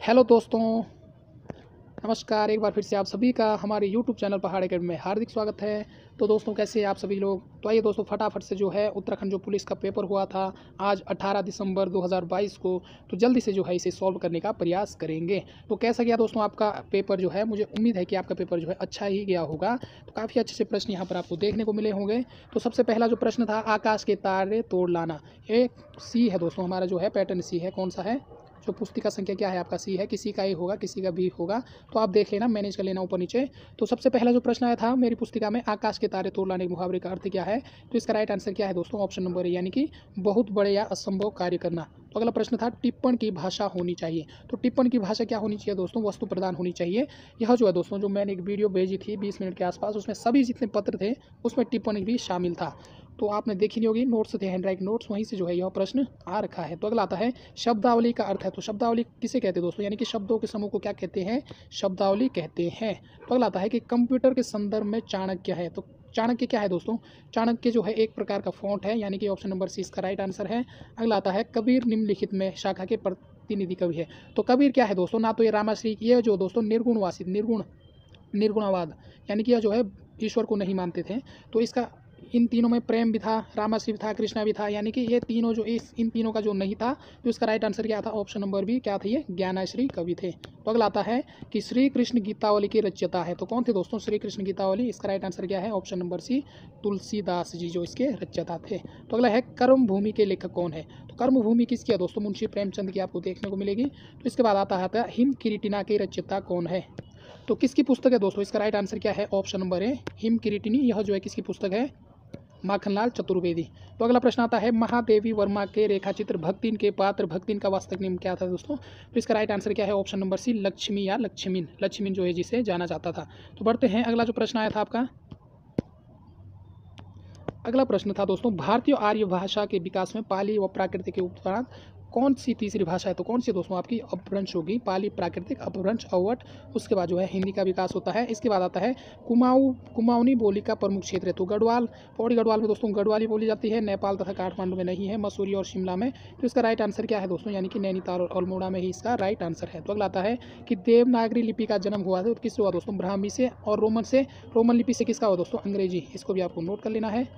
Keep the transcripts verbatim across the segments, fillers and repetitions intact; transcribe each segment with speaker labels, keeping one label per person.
Speaker 1: Hello दोस्तों, नमस्कार। एक बार फिर से आप सभी का हमारे यूट्यूब चैनल पहाड़ एकेडमी में हार्दिक स्वागत है। तो दोस्तों, कैसे हैं आप सभी लोग। तो आइए दोस्तों, फटाफट से जो है उत्तराखंड जो पुलिस का पेपर हुआ था आज अठारह दिसंबर दो हज़ार बाईस को, तो जल्दी से जो है इसे सॉल्व करने का प्रयास करेंगे। तो कैसा गया दोस्तों आपका पेपर जो है। मुझे उम्मीद है कि आपका पेपर जो है अच्छा ही गया होगा। तो काफ़ी अच्छे से प्रश्न यहाँ पर आपको देखने को मिले होंगे। तो सबसे पहला जो प्रश्न था, आकाश के तारे तोड़ लाना। एक सी है दोस्तों, हमारा जो है पैटर्न सी है। कौन सा है? जो पुस्तिका संख्या क्या है आपका? सी है। किसी का ए होगा, किसी का बी होगा, तो आप देख लेना, मैनेज कर लेना ऊपर नीचे। तो सबसे पहला जो प्रश्न आया था मेरी पुस्तिका में, आकाश के तारे तोड़ लाने के मुहावरे का अर्थ क्या है? तो इसका राइट आंसर क्या है दोस्तों? ऑप्शन नंबर ए, यानी कि बहुत बड़े या असंभव कार्य करना। तो अगला प्रश्न था, टिप्पण की भाषा होनी चाहिए। तो टिप्पण की भाषा क्या होनी चाहिए दोस्तों? वस्तु प्रधान होनी चाहिए। यह जो है दोस्तों, जो मैंने एक वीडियो भेजी थी बीस मिनट के आसपास, उसमें सभी जितने पत्र थे उसमें टिप्पणी भी शामिल था। तो आपने देखी नहीं होगी, नोट्स थे, हैंड राइट नोट्स, वहीं से जो है यह प्रश्न आ रखा है। तो अगला आता है, शब्दावली का अर्थ है। तो शब्दावली किसे कहते हैं दोस्तों? यानी कि शब्दों के समूह को क्या कहते हैं? शब्दावली कहते हैं। तो अगला आता है कि कंप्यूटर के संदर्भ में चाणक्य है। तो चाणक्य क्या है दोस्तों? चाणक्य जो है एक प्रकार का फॉन्ट है, यानी कि ऑप्शन नंबर सी इसका राइट आंसर है। अगला आता है, कबीर निम्नलिखित में शाखा के प्रतिनिधि कवि है। तो कबीर क्या है दोस्तों? ना तो ये रामाश्री, ये जो दोस्तों निर्गुणवासी, निर्गुण निर्गुणवाद, यानी कि यह जो है ईश्वर को नहीं मानते थे। तो इसका इन तीनों में प्रेम भी था, रामाश्री भी था, कृष्णा भी था, यानी कि ये तीनों जो इस इन तीनों का जो नहीं था, तो इसका राइट आंसर क्या था? ऑप्शन नंबर बी क्या था? ये ज्ञानाश्री कवि थे। तो अगला आता है कि श्री कृष्ण गीतावली की रचयिता है। तो कौन थे दोस्तों श्री कृष्ण गीतावली? इसका राइट आंसर क्या है? Option number C Tulsidas ji जो इसके रचयिता थे। तो अगला है, कर्म भूमि के लेखक कौन है? तो कर्म भूमि किसकी है दोस्तों? मुंशी प्रेमचंद की आपको देखने को मिलेगी। तो इसके बाद आता है हिम किरीटिना के रचयिता कौन है? तो किसकी पुस्तक है दोस्तों? इसका राइट आंसर क्या है? Option number A Him Kiritini. यह जो है किसकी पुस्तक है? माखनलाल चतुर्वेदी। तो अगला प्रश्न आता है, महादेवी वर्मा के रेखाचित्र भक्तिन के पात्र भक्तिन का वास्तविक नाम क्या था दोस्तों? तो इसका राइट आंसर क्या है? ऑप्शन नंबर सी लक्ष्मी या लक्ष्मीन। लक्ष्मीन जो है जिसे जाना जाता था। तो बढ़ते हैं, अगला जो प्रश्न आया था आपका, अगला प्रश्न था दोस्तों, भारतीय आर्य भाषा के विकास में पाली व प्राकृतिक के उपरांत कौन सी तीसरी भाषा है? तो कौन सी दोस्तों आपकी अपभ्रंश होगी? पाली, प्राकृतिक, अपभ्रंश, अवट, उसके बाद जो है हिंदी का विकास होता है। इसके बाद आता है, कुमाऊं कुमाऊनी बोली का प्रमुख क्षेत्र है। तो गढ़वाल, पौड़ी गढ़वाल में दोस्तों गढ़वाली बोली जाती है। नेपाल तथा काठमांडू में नहीं है, मसूरी और शिमला में। तो इसका राइट आंसर क्या है दोस्तों? यानी कि नैनीताल और अल्मोड़ा में ही इसका राइट आंसर है। तो अगला आता है कि देवनागरी लिपि का जन्म हुआ था, तो किससे हुआ दोस्तों? ब्राह्मी से। और रोमन से, रोमन लिपि से किसका हुआ दोस्तों? अंग्रेजी। इसको भी आपको नोट कर लेना है।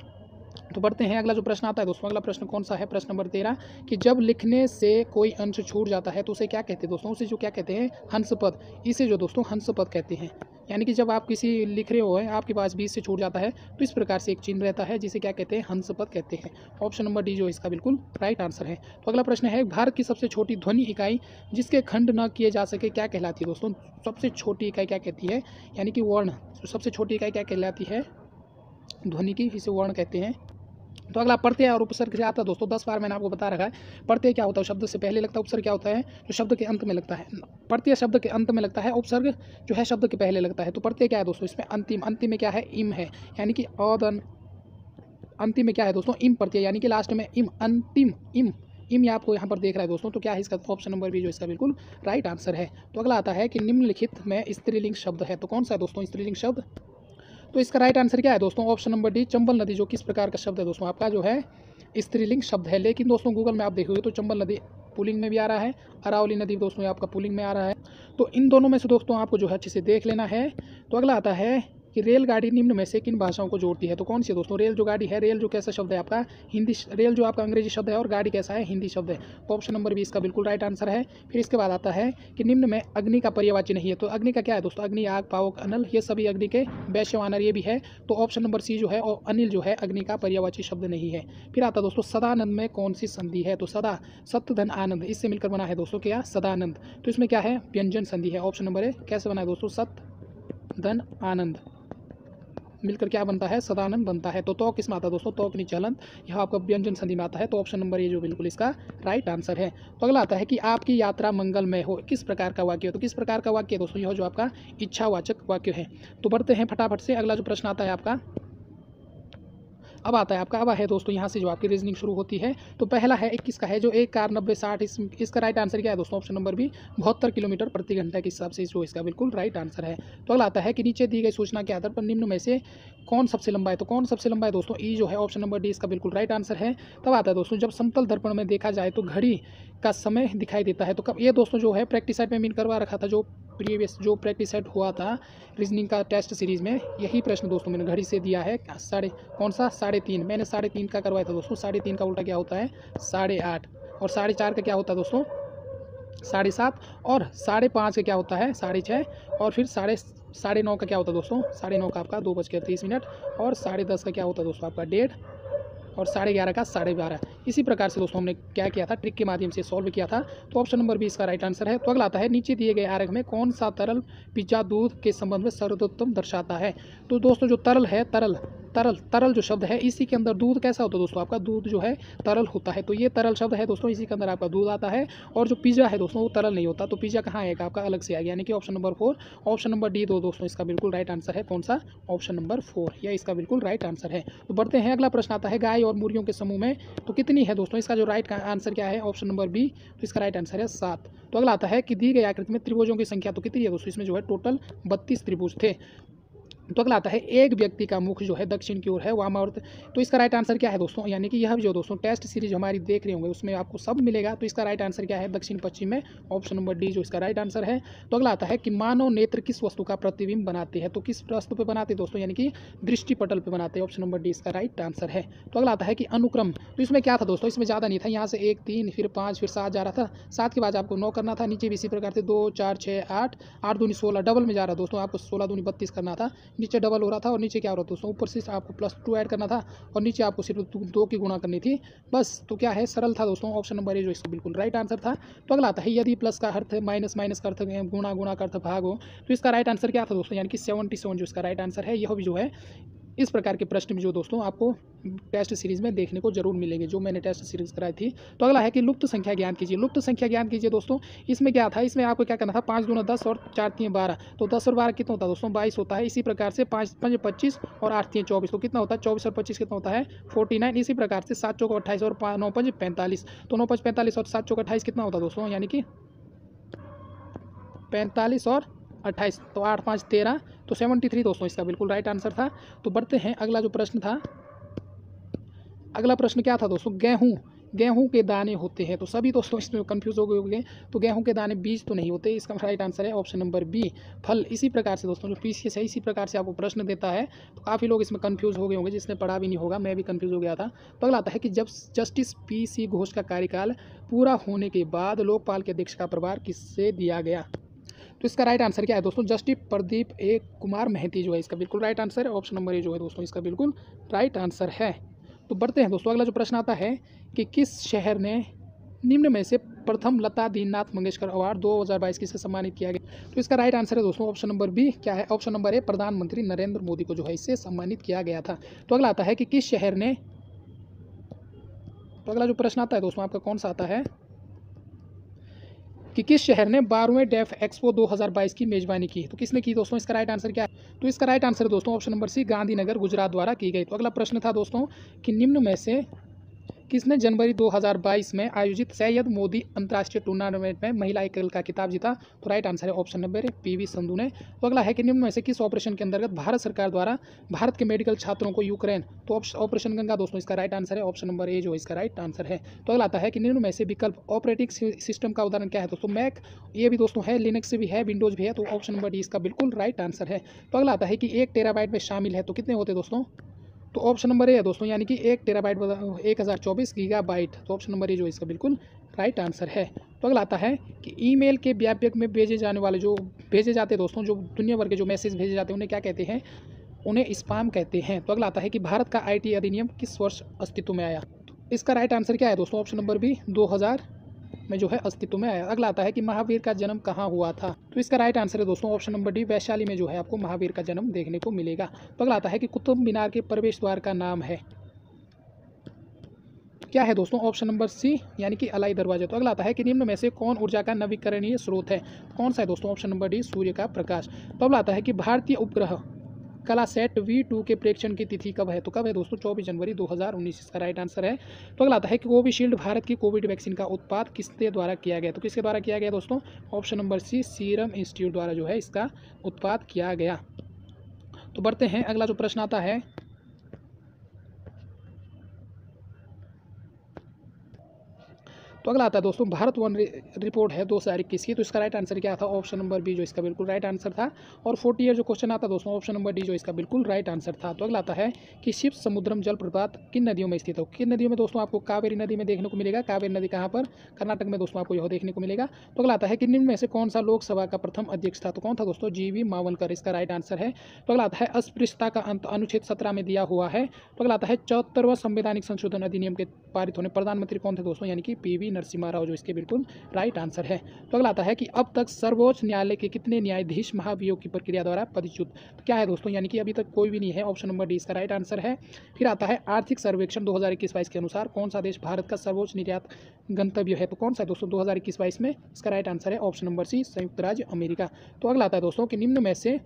Speaker 1: तो बढ़ते हैं, अगला जो प्रश्न आता है दोस्तों, अगला प्रश्न कौन सा है? प्रश्न नंबर तेरह, कि जब लिखने से कोई अंश छूट जाता है तो उसे क्या कहते हैं दोस्तों? उसे जो क्या कहते हैं? हंस पद। इसे जो दोस्तों हंस पद कहते हैं। यानी कि जब आप किसी लिख रहे हो है, आपके पास बीच से छूट जाता है, तो इस प्रकार से एक चिन्ह रहता है जिसे क्या कहते हैं? हंस पद कहते हैं। ऑप्शन नंबर डी जो इसका बिल्कुल राइट आंसर है। तो अगला प्रश्न है, भारत की सबसे छोटी ध्वनि इकाई जिसके खंड न किए जा सके क्या कहलाती है दोस्तों? सबसे छोटी इकाई क्या कहती है? यानी कि वर्ण। सबसे छोटी इकाई क्या कहलाती है? ध्वनि की, इसे वर्ण कहते हैं। तो अगला प्रत्यय और उपसर्ग से आता है दोस्तों। दस बार मैंने आपको बता रखा है, प्रत्यय क्या होता है? शब्द से पहले लगता है। उपसर्ग क्या होता है? जो शब्द के अंत में लगता है। प्रत्यय शब्द के अंत में लगता है, उपसर्ग जो है शब्द के पहले लगता है। तो प्रत्यय क्या है दोस्तों? इसमें अंतिम, अंतिम में क्या है? इम है, यानी कि अदन। अंतिम में क्या है दोस्तों? इम प्रत्यय, यानी कि लास्ट में इम, अंतिम इम इम ये आपको यहाँ पर देख रहा है दोस्तों। तो क्या है इसका? ऑप्शन नंबर बी जो इसका बिल्कुल राइट आंसर है। तो अगला आता है कि निम्नलिखित में स्त्रीलिंग शब्द है। तो कौन सा है दोस्तों स्त्रीलिंग शब्द? तो इसका राइट आंसर क्या है दोस्तों? ऑप्शन नंबर डी चंबल नदी, जो किस प्रकार का शब्द है दोस्तों? आपका जो है स्त्रीलिंग शब्द है। लेकिन दोस्तों गूगल में आप देखोगे तो चंबल नदी पुलिंग में भी आ रहा है, अरावली नदी दोस्तों आपका पुलिंग में आ रहा है। तो इन दोनों में से दोस्तों आपको जो है अच्छे से देख लेना है। तो अगला आता है कि रेलगाड़ी निम्न में से किन भाषाओं को जोड़ती है? तो कौन सी है दोस्तों? रेल जो गाड़ी है, रेल जो कैसा शब्द है आपका? हिंदी। रेल जो आपका अंग्रेजी शब्द है और गाड़ी कैसा है? हिंदी शब्द है। तो ऑप्शन नंबर बी इसका बिल्कुल राइट आंसर है। फिर इसके बाद आता है कि निम्न में अग्नि का पर्यायवाची नहीं है। तो अग्नि का क्या है दोस्तों? अग्नि, आग, पावक, अनल, ये सभी अग्नि के वैश्यवानर ये भी है। तो ऑप्शन नंबर सी जो है, और अनिल जो है अग्नि का पर्यायवाची शब्द नहीं है। फिर आता दोस्तों, सदानंद में कौन सी संधि है? तो सदा, सत्य धन आनंद, इससे मिलकर बना है दोस्तों क्या? सदानंद। तो इसमें क्या है? व्यंजन संधि है। ऑप्शन नंबर ए कैसे बना है दोस्तों? सत्य धन आनंद मिलकर क्या बनता है? सदानंद बनता है। तो तो किसमें आता है दोस्तों? तो की नीचे हलंत, यह आपका व्यंजन संधि में आता है। तो ऑप्शन नंबर ये जो बिल्कुल इसका राइट आंसर है। तो अगला आता है कि आपकी यात्रा मंगलमय हो, किस प्रकार का वाक्य हो? तो किस प्रकार का वाक्य है दोस्तों? यह जो आपका इच्छावाचक वाक्य है। तो बढ़ते हैं फटाफट से, अगला जो प्रश्न आता है आपका, अब आता है आपका, अब है दोस्तों यहाँ से जो आपकी रीजनिंग शुरू होती है। तो पहला है इक्कीस का है, जो एक कार नब्बे साठ, इस इसका राइट आंसर क्या है दोस्तों? ऑप्शन नंबर बी बहत्तर किलोमीटर प्रति घंटे के हिसाब से जो इसका बिल्कुल राइट आंसर है। तो अगला आता है कि नीचे दी गई सूचना के आधार पर निम्न में से कौन सबसे लंबा है? तो कौन सबसे लंबा है दोस्तों? ई जो है ऑप्शन नंबर डी इसका बिल्कुल राइट आंसर है। तब आता है दोस्तों, जब समतल दर्पण में देखा जाए तो घड़ी का समय दिखाई देता है। तो कब ये दोस्तों जो है प्रैक्टिस सेट में मीन करवा रखा था, जो प्रीवियस जो प्रैक्टिस सेट हुआ था रीजनिंग का टेस्ट सीरीज़ में, यही प्रश्न दोस्तों मैंने घड़ी से दिया है। साढ़े कौन सा साढ़े तीन मैंने साढ़े तीन का करवाया था दोस्तों। साढ़े तीन का उल्टा क्या होता है साढ़े आठ, और साढ़े चार का क्या होता है दोस्तों साढ़े सात, और साढ़े पाँच का क्या होता है साढ़े छः, और फिर साढ़े साढ़े नौ का क्या होता है दोस्तों साढ़े नौ का आपका दो बज के तीस मिनट, और साढ़े दस का क्या होता है दोस्तों आपका डेढ़, और साढ़े ग्यारह का साढ़े बारह। इसी प्रकार से दोस्तों हमने क्या किया था ट्रिक के माध्यम से सॉल्व किया था। तो ऑप्शन नंबर बी इसका राइट आंसर है। तो अगला आता है नीचे दिए गए आरेख में कौन सा तरल पिज्जा दूध के संबंध में सर्वोत्तम दर्शाता है। तो दोस्तों जो तरल है तरल तरल तरल जो शब्द है इसी के अंदर दूध कैसा होता है दोस्तों आपका दूध जो है तरल होता है। तो ये तरल शब्द है दोस्तों, इसी के अंदर आपका दूध आता है। और जो पिज्जा है दोस्तों वो तरल नहीं होता, तो पिज्जा कहाँ आएगा आपका अलग से आएगा, यानी कि option number four. Option number D दो दोस्तों इसका बिल्कुल राइट आंसर है। कौन सा ऑप्शन नंबर फोर, यह इसका बिल्कुल राइट आंसर है। तो बढ़ते हैं, अगला प्रश्न आता है गाय और मुर्गियों के समूह में तो कितनी है दोस्तों। इसका जो राइट आंसर क्या है ऑप्शन नंबर बी, तो इसका राइट आंसर है सात। तो अगला आता है कि दी गई आकृति में त्रिभुजों की संख्या तो कितनी है दोस्तों। इसमें जो है टोटल बत्तीस त्रिभुज थे। तो अगला आता है एक व्यक्ति का मुख जो है दक्षिण की ओर है वामावर्त। तो इसका राइट आंसर क्या है दोस्तों, यानी कि यह जो दोस्तों टेस्ट सीरीज हमारी देख रहे होंगे उसमें आपको सब मिलेगा। तो इसका राइट आंसर क्या है दक्षिण पश्चिम में, ऑप्शन नंबर डी जो इसका राइट आंसर है। तो अगला आता है कि मानव नेत्र किस वस्तु का प्रतिबिंब बनाते हैं। तो किस वस्तु पे बनाते हैं दोस्तों, यानी कि दृष्टि पटल पे बनाते हैं। ऑप्शन नंबर डी इसका राइट आंसर है। तो अगला आता है कि अनुक्रम। तो इसमें क्या था दोस्तों, इसमें ज़्यादा नहीं था, यहाँ से एक तीन फिर पाँच फिर सात जा रहा था, सात के बाद आपको नौ करना था, नीचे भी इसी प्रकार से दो चार छः आठ, आठ दूनी सोलह, डबल में जा रहा दोस्तों, आपको सोलह दूनी बत्तीस करना था, नीचे डबल हो रहा था, और नीचे क्या हो रहा था दोस्तों ऊपर से आपको प्लस टू ऐड करना था, और नीचे आपको सिर्फ दो की गुणा करनी थी बस। तो क्या है सरल था दोस्तों, ऑप्शन नंबर ए जो इसका बिल्कुल राइट आंसर था। तो अगला आता है यदि प्लस का अर्थ माइनस, माइनस का अर्थ गुणा, गुणा का अर्थ भाग हो, तो इसका राइट आंसर क्या था दोस्तों, यानी कि सेवेंटी सेवन जो इसका राइट आंसर है। यह भी जो है इस प्रकार के प्रश्न भी जो दोस्तों आपको टेस्ट सीरीज में देखने को जरूर मिलेंगे, जो मैंने टेस्ट सीरीज कराई थी। तो अगला है कि लुप्त संख्या ज्ञान कीजिए। लुप्त संख्या ज्ञान कीजिए दोस्तों, इसमें क्या था, इसमें आपको क्या करना था, पाँच दूना दस और चार तीन बारह, तो दस और बारह कितना होता है दोस्तों बाईस होता है। इसी प्रकार से पाँच पंच पच्चीस और आठ तीन चौबीस, तो कितना होता है चौबीस और पच्चीस कितना होता है फोर्टी नाइन। इसी प्रकार से सात चौक अट्ठाईस और नौ पंच पैंतालीस, तो नौ पंच पैंतालीस और सात चौक अट्ठाईस कितना होता है दोस्तों, यानी कि पैंतालीस और अट्ठाईस, तो आठ पाँच तेरह, तो सेवेंटी थ्री दोस्तों इसका बिल्कुल राइट आंसर था। तो बढ़ते हैं, अगला जो प्रश्न था, अगला प्रश्न क्या था दोस्तों, गेहूं गेहूं के दाने होते हैं। तो सभी दोस्तों इसमें कंफ्यूज हो गए होंगे, तो गेहूं के दाने बीज तो नहीं होते, इसका राइट आंसर है ऑप्शन नंबर बी फल। इसी प्रकार से दोस्तों जो पीसीएस है इसी प्रकार से आपको प्रश्न देता है, तो काफ़ी लोग इसमें कंफ्यूज हो गए होंगे, जिसने पढ़ा भी नहीं होगा, मैं भी कंफ्यूज हो गया था। तो अगला आता है कि जब जस्टिस पी सी घोष का कार्यकाल पूरा होने के बाद लोकपाल के अध्यक्ष का प्रभार किससे दिया गया। तो इसका राइट आंसर क्या है दोस्तों, जस्टिस प्रदीप ए कुमार महती जो है इसका बिल्कुल राइट आंसर है। ऑप्शन नंबर ए जो है दोस्तों इसका बिल्कुल राइट आंसर है। तो बढ़ते हैं दोस्तों, अगला जो प्रश्न आता है कि किस शहर ने निम्न में से प्रथम लता दीननाथ मंगेशकर अवार्ड दो हज़ार बाईस किससे सम्मानित किया गया। तो इसका राइट आंसर है दोस्तों ऑप्शन नंबर बी क्या है, ऑप्शन नंबर ए प्रधानमंत्री नरेंद्र मोदी को जो है इससे सम्मानित किया गया था। तो अगला आता है कि किस शहर ने, तो अगला जो प्रश्न आता है दोस्तों आपका कौन सा आता है कि किस शहर ने बारहवें डेफ एक्सपो दो हज़ार बाईस की मेजबानी की। तो किसने की दोस्तों, इसका राइट आंसर क्या है, तो इसका राइट आंसर है दोस्तों option number C Gandhinagar Gujarat द्वारा की गई। तो अगला प्रश्न था दोस्तों कि निम्न में से किसने जनवरी दो हज़ार बाईस में आयोजित सैयद मोदी अंतर्राष्ट्रीय टूर्नामेंट में महिला एकल का खिताब जीता। तो राइट आंसर है ऑप्शन नंबर पीवी संधू ने। तो अगला है कि निम्न में से किस ऑपरेशन के अंतर्गत भारत सरकार द्वारा भारत के मेडिकल छात्रों को यूक्रेन, तो ऑपरेशन गंगा दोस्तों इसका राइट आंसर है ऑप्शन नंबर ए जो इसका राइट आंसर है। तो अगला आता है कि निम्न में से विकल्प ऑपरेटिंग सिस्टम का उदाहरण क्या है दोस्तों, मैक ये भी दोस्तों है, लिनक्स भी है, विंडोज भी है, तो ऑप्शन नंबर डी इसका बिल्कुल राइट आंसर है। तो अगला आता है कि एक टेराबाइट में शामिल है, तो कितने होते दोस्तों, तो ऑप्शन नंबर ए है दोस्तों, यानी कि एक टेराबाइट एक हज़ार चौबीस गीगाबाइट, तो ऑप्शन नंबर ए जो इसका बिल्कुल राइट आंसर है। तो अगला आता है कि ईमेल के व्यापक में भेजे जाने वाले जो भेजे जाते हैं दोस्तों, जो दुनिया भर के जो मैसेज भेजे जाते हैं उन्हें क्या कहते हैं, उन्हें स्पैम कहते हैं। तो अगला आता है कि भारत का आईटी अधिनियम किस वर्ष अस्तित्व में आया। तो इसका राइट आंसर क्या है दोस्तों, ऑप्शन नंबर बी दो हज़ार में जो है अस्तित्व में आया। अगला आता है कि महावीर का जन्म कहाँ हुआ था। तो इसका राइट आंसर है दोस्तों ऑप्शन नंबर डी वैशाली में जो है आपको महावीर का जन्म देखने को मिलेगा। तो अगला आता है कि कुतुब मीनार के प्रवेश द्वार का नाम है, क्या है दोस्तों, ऑप्शन नंबर सी यानी कि अलाई दरवाजा। तो अगला आता है कि निम्न में से कौन ऊर्जा का नवीकरणीय स्रोत है, कौन सा है दोस्तों, ऑप्शन नंबर डी सूर्य का प्रकाश। तो अगला आता है कि भारतीय उपग्रह कलासैट वी टू के प्रेक्षण की तिथि कब है। तो कब है दोस्तों, चौबीस जनवरी दो हज़ार उन्नीस इसका राइट आंसर है। तो अगला आता है कि कोविशील्ड भारत की कोविड वैक्सीन का उत्पाद किसके द्वारा किया गया। तो किसके द्वारा किया गया दोस्तों, option number C serum institute द्वारा जो है इसका उत्पाद किया गया। तो बढ़ते हैं, अगला जो प्रश्न आता है तो अगला आता है दोस्तों भारत वन रिपोर्ट है दो हज़ार इक्कीस की, तो इसका राइट आंसर क्या था? ऑप्शन नंबर बी जो इसका बिल्कुल राइट आंसर था। और फोर्टी ईयर जो क्वेश्चन आता है दोस्तों, ऑप्शन नंबर डी जो इसका बिल्कुल राइट आंसर था। तो अगला आता है कि शिव समुद्रम जलप्रपात किन नदियों में स्थित हो? किन नदियों में दोस्तों? आपको कावेरी नदी में देखने को मिलेगा। कावेरी नदी कहाँ पर? कर्नाटक में दोस्तों आपको यह देखने को मिलेगा। तो अगला आता है कि निम्न में से कौन सा लोकसभा का प्रथम अध्यक्ष था? तो कौन था दोस्तों? जी वी मावलकर इसका राइट आंसर है। तो अगला आता है अस्पृश्यता का अंत अनुच्छेद सत्रह में दिया हुआ है। तो अगला आता है चौहत्तरवां संवैधानिक संशोधन अधिनियम के पारित होने प्रधानमंत्री कौन थे दोस्तों? यानी कि पी वी नरसिम्हा राव जो इसके बिल्कुल राइट आंसर है। तो अगला आता है कि अब तक सर्वोच्च न्यायालय के कितने न्यायाधीश महाभियोग की प्रक्रिया द्वारा पदच्युत? तो क्या है दोस्तों? यानी कि अभी तक कोई भी नहीं है। ऑप्शन नंबर डी इसका राइट आंसर है। फिर आता है आर्थिक सर्वेक्षण दो हज़ार इक्कीस बाईस के अनुसार कौन सा देश भारत का सर्वोच्च निर्यात गंतव्य है? तो कौन सा है दोस्तों दो हज़ार इक्कीस बाईस में? इसका राइट आंसर है ऑप्शन नंबर सी संयुक्त राज्य अमेरिका। तो अगला आता है दोस्तों कि निम्न में से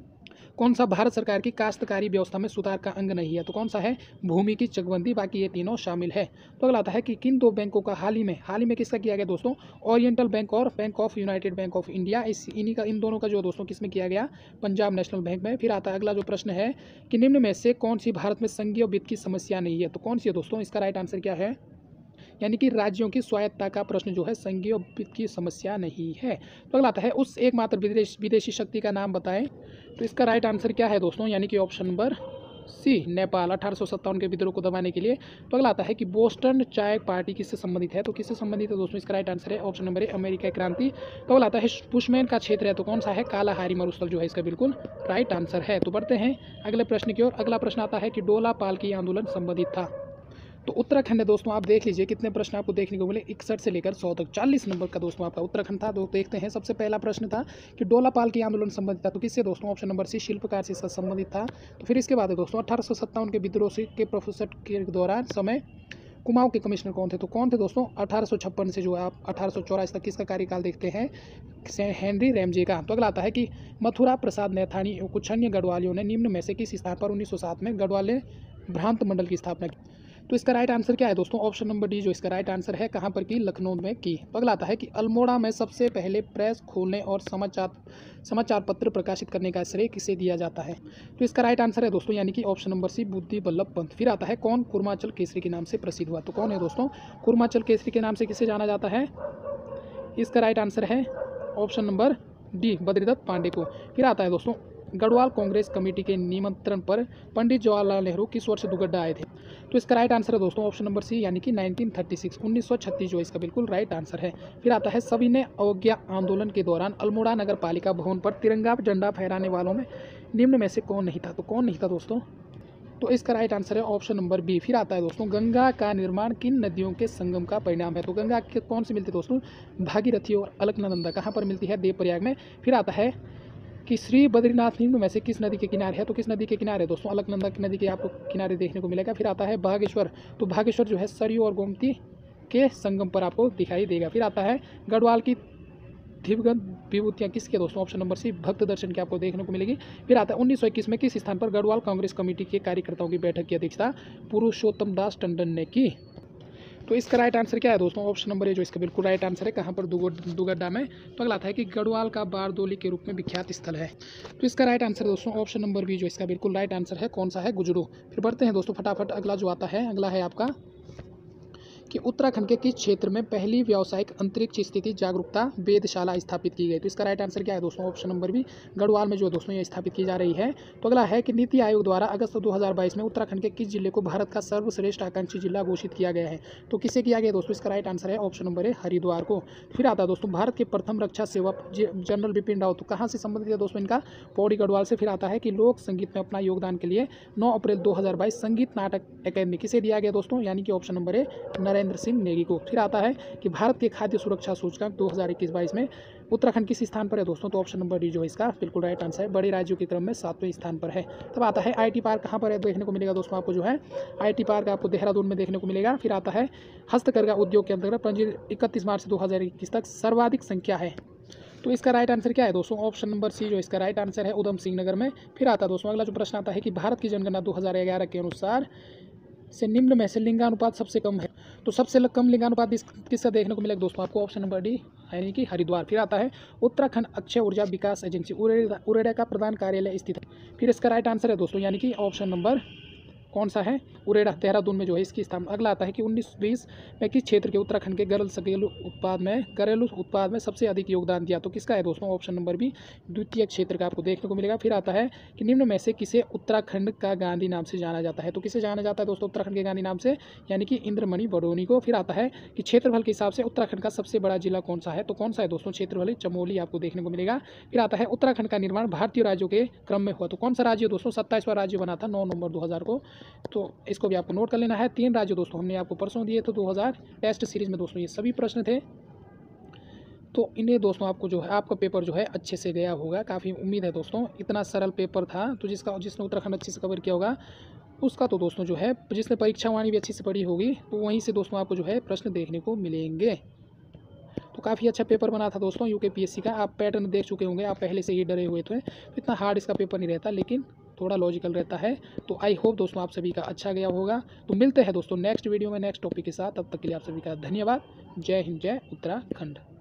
Speaker 1: कौन सा भारत सरकार की काश्तकारी व्यवस्था में सुधार का अंग नहीं है? तो कौन सा है? भूमि की चकबंदी, बाकी ये तीनों शामिल है। तो अगला आता है कि किन दो बैंकों का हाल ही में हाल ही में किसका किया गया दोस्तों? ओरिएंटल बैंक और bank of united bank of India, इस इन्हीं का इन दोनों का जो दोस्तों किसमें किया गया? पंजाब नेशनल बैंक में। फिर आता है अगला जो प्रश्न है कि निम्न में से कौन सी भारत में संघीय वित्त की समस्या नहीं है? तो कौन सी है दोस्तों? इसका राइट आंसर क्या है? यानी कि राज्यों की स्वायत्तता का प्रश्न जो है संघीय वित्त की समस्या नहीं है। तो अगला आता है उस एकमात्र विदेश विदेशी शक्ति का नाम बताएं। तो इसका राइट आंसर क्या है दोस्तों? यानी कि ऑप्शन नंबर सी नेपाल, अठारह सौ सत्तावन के विद्रोह को दबाने के लिए। तो अगला आता है कि बोस्टन चाय पार्टी किससे संबंधित है? तो किससे संबंधित है दोस्तों? इसका राइट आंसर है ऑप्शन नंबर ए अमेरिका क्रांति। तो अगला आता है पुष्मैन का क्षेत्र है, तो कौन सा है? कालाहारी मरुस्थल जो है इसका बिल्कुल राइट आंसर है। तो बढ़ते हैं अगले प्रश्न की ओर। अगला प्रश्न आता है कि डोला पालकी आंदोलन संबंधित था। तो उत्तराखंड है दोस्तों, आप देख लीजिए कितने प्रश्न आपको देखने को मिले, इकसठ से लेकर सौ तक, चालीस नंबर का दोस्तों आपका उत्तराखंड था। तो देखते हैं सबसे पहला प्रश्न था कि डोला पाल की आंदोलन संबंधित था, तो किससे दोस्तों? ऑप्शन नंबर सी शिल्पकार से संबंधित था। तो फिर इसके बाद है दोस्तों अठारह सौ सत्तावन के विद्रोह से के प्रोफेसर के दौरान समय कुमाऊं के कमिश्नर कौन थे? तो कौन थे दोस्तों? अठारह सौ छप्पन से जो है आप अठारह सौ चौरासी तक किसका कार्यकाल देखते हैं? हेनरी रैमजे का। तो अगला आता है कि मथुरा प्रसाद नैथानी और कुछ अन्य गढ़वालियों ने निम्न में से किस स्थान पर उन्नीस सौ सात में गढ़वाले भ्रांत मंडल की स्थापना की? तो इसका राइट आंसर क्या है दोस्तों? ऑप्शन नंबर डी जो इसका राइट आंसर है। कहाँ पर की? लखनऊ में की। तो अगला आता है कि अल्मोड़ा में सबसे पहले प्रेस खोलने और समाचार समाचार पत्र प्रकाशित करने का श्रेय किसे दिया जाता है? तो इसका राइट आंसर है दोस्तों यानी कि ऑप्शन नंबर सी बुद्धि बल्लभ पंत। फिर आता है कौन कुर्माचल केसरी के नाम से प्रसिद्ध हुआ? तो कौन है दोस्तों कुर्माचल केसरी के नाम से किसे जाना जाता है? इसका राइट आंसर है option number D Badridatt Pandey को। फिर आता है दोस्तों गढ़वाल कांग्रेस कमेटी के निमंत्रण पर पंडित जवाहरलाल नेहरू किस वर्ष दुगड्डा आए थे? तो इसका राइट आंसर है दोस्तों ऑप्शन नंबर सी यानी कि नाइनटीन थर्टी सिक्स, उन्नीस सौ छत्तीस जो इसका बिल्कुल राइट आंसर है। फिर आता है सविनय अवज्ञा आंदोलन के दौरान अल्मोड़ा नगर पालिका भवन पर तिरंगा झंडा फहराने वालों में निम्न में से कौन नहीं था? तो कौन नहीं था दोस्तों? तो इसका राइट आंसर है ऑप्शन नंबर बी। फिर आता है दोस्तों गंगा का निर्माण किन नदियों के संगम का परिणाम है? तो गंगा के कौन से मिलती है दोस्तों? भागीरथी और अलकनंदा। कहाँ पर मिलती है? देवप्रयाग में। फिर आता है कि श्री बद्रीनाथ निम्न में से किस नदी के किनारे है? तो किस नदी के किनारे है दोस्तों? अलकनंदा की नदी के आपको किनारे देखने को मिलेगा। फिर आता है बागेश्वर, तो बागेश्वर जो है सरयू और गोमती के संगम पर आपको दिखाई देगा। फिर आता है गढ़वाल की दिवगंत विभूतियाँ किसके दोस्तों? ऑप्शन नंबर सी भक्त दर्शन की आपको देखने को मिलेगी। फिर आता है उन्नीस सौ इक्कीस में किस स्थान पर गढ़वाल कांग्रेस कमेटी के कार्यकर्ताओं की बैठक की अध्यक्षता पुरुषोत्तम दास टंडन ने की? तो इसका राइट आंसर क्या है दोस्तों? ऑप्शन नंबर ए जो इसका बिल्कुल राइट आंसर है। कहाँ पर? दुगड्डा में। तो अगला आता है कि गढ़वाल का बारदोली के रूप में विख्यात स्थल है। तो इसका राइट आंसर दोस्तों ऑप्शन नंबर बी जो इसका बिल्कुल राइट आंसर है। कौन सा है? गुजरू। फिर बढ़ते हैं दोस्तों फटाफट अगला जो आता है, अगला है आपका कि उत्तराखंड के किस क्षेत्र में पहली व्यावसायिक अंतरिक्ष स्थिति जागरूकता वेधशाला स्थापित की गई? तो इसका राइट आंसर क्या है दोस्तों? ऑप्शन नंबर बी गढ़वाल में जो दोस्तों ये स्थापित की जा रही है। तो अगला है कि नीति आयोग द्वारा अगस्त दो हज़ार बाईस में उत्तराखंड के किस जिले को भारत का सर्वश्रेष्ठ आकांक्षी जिला घोषित किया गया है? तो किसे किया गया दोस्तों? इसका राइट आंसर है ऑप्शन नंबर ए हरिद्वार को। फिर आता है दोस्तों भारत के प्रथम रक्षा सेवक जनरल बिपिन रावत, तो कहाँ से संबंधित है दोस्तों इनका? पौड़ी गढ़वाल से। फिर आता है कि लोक संगीत में अपना योगदान के लिए नौ अप्रैल दो हज़ार बाईस संगीत नाटक अकादमी किसे दिया गया दोस्तों? यानी कि option number A Narendra Singh Negi को। फिर आता है कि भारत के खाद्य सुरक्षा सूचकांक दो हज़ार इक्कीस बाईस में उत्तराखंड किस स्थान पर है दोस्तों? तो ऑप्शन नंबर डी जो है इसका बिल्कुल राइट आंसर है, बड़े राज्यों के क्रम में सातवें स्थान पर है। तब आता है आईटी पार्क कहाँ पर है देखने को मिलेगा दोस्तों? आपको जो है आईटी पार्क आपको देहरादून में देखने को मिलेगा। फिर आता है हस्तकरघा उद्योग के अंतर्गत पंजीकृत इकतीस मार्च दो हज़ार इक्कीस तक सर्वाधिक संख्या है। तो इसका राइट आंसर क्या है दोस्तों? ऑप्शन नंबर सी जो इसका राइट आंसर है उधम सिंह नगर में। फिर आता है दोस्तों अगला जो प्रश्न आता है कि भारत की जनगणना दो हज़ार ग्यारह के अनुसार से निम्न में से लिंगानुपात सबसे कम है। तो सबसे कम लिंगानुपात किसका देखने को मिलेगा दोस्तों? आपको ऑप्शन नंबर डी यानी कि हरिद्वार। फिर आता है उत्तराखंड अक्षय ऊर्जा विकास एजेंसी उरेडा उरेडा का प्रधान कार्यालय स्थित है। फिर इसका राइट आंसर है दोस्तों यानी कि ऑप्शन नंबर कौन सा है, उरेडा देहरादून में जो है इसकी स्थापना। अगला आता है कि उन्नीस बीस में किस क्षेत्र के उत्तराखंड के घरेलू घरेलू उत्पाद में घरेलू उत्पाद में सबसे अधिक योगदान दिया, तो किसका है दोस्तों, ऑप्शन नंबर बी द्वितीय क्षेत्र का आपको देखने को मिलेगा। फिर आता है कि निम्न में से किसे उत्तराखंड का गांधी नाम से जाना जाता है, तो किसे जाना जाता है दोस्तों उत्तराखंड के गांधी नाम से, यानी कि इंद्रमणि बडोनी को। फिर आता है कि क्षेत्रफल के हिसाब से उत्तराखंड का सबसे बड़ा जिला कौन सा है, तो कौन सा है दोस्तों, क्षेत्रफल चमोली आपको देखने को मिलेगा। फिर आता है उत्तराखंड का निर्माण भारतीय राज्यों के क्रम में हुआ, तो कौन सा राज्य दोस्तों, सत्ताईसवां राज्य बना था नौ नवंबर दो हज़ार को, तो इसको भी आपको नोट कर लेना है। तीन राज्य दोस्तों हमने आपको परसों दिए थे दो हज़ार टेस्ट सीरीज में दोस्तों, ये सभी प्रश्न थे। तो इन्हें दोस्तों आपको जो है आपका पेपर जो है अच्छे से गया होगा, काफ़ी उम्मीद है दोस्तों। इतना सरल पेपर था, तो जिसका जिसने उत्तराखंड अच्छे से कवर किया होगा उसका तो दोस्तों जो है, जिसने परीक्षा वाणी भी अच्छी से पढ़ी होगी, तो वहीं से दोस्तों आपको जो है प्रश्न देखने को मिलेंगे। तो काफ़ी अच्छा पेपर बना था दोस्तों यूके पीएससी का। आप पैटर्न देख चुके होंगे, आप पहले से ही डरे हुए थे, तो इतना हार्ड इसका पेपर नहीं रहता, लेकिन थोड़ा लॉजिकल रहता है। तो आई होप दोस्तों आप सभी का अच्छा गया होगा। तो मिलते हैं दोस्तों नेक्स्ट वीडियो में नेक्स्ट टॉपिक के साथ, तब तक के लिए आप सभी का धन्यवाद। जय हिंद, जय उत्तराखंड।